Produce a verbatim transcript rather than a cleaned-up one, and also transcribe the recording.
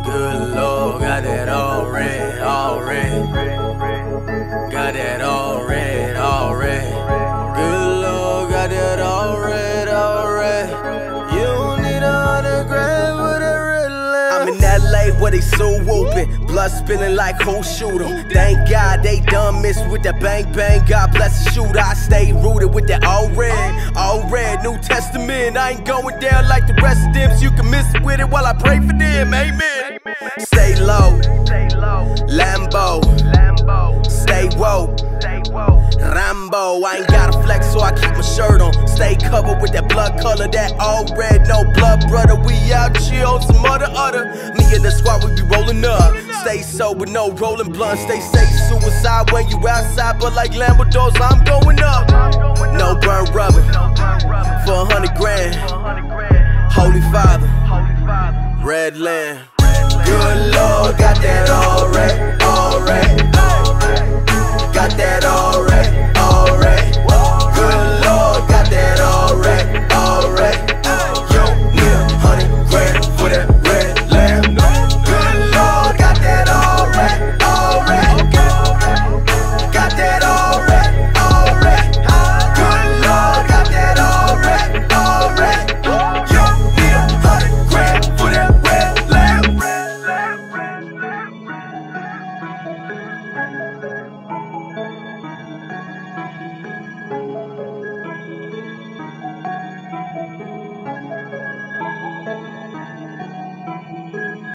Good Lord, got that all red, all red. Got that all red, all red. Good Lord, got that all red, all red. You don't need a hundred grand with a red lamp. I'm in L A where they so whoopin', blood spilling like who shoot 'em. Thank God they done missed with that bang bang. God bless the shooter. I stay rooted with that all red, all red. New Testament. I ain't going down like the rest of them, so you can miss it with it while I pray for them. Amen. Stay low, Lambo, stay woke, Rambo. I ain't got a flex, so I keep my shirt on. Stay covered with that blood color, that all red, no blood, brother. We out here on some other other. Me and the squad, we be rolling up. Stay sober, no rolling blunt. Stay safe, suicide when you outside, but like Lamborghinis, I'm going up. No burn rubber for a hundred grand. Holy Father, red lamb. Good Lord, got that all red, all red. Got that all red.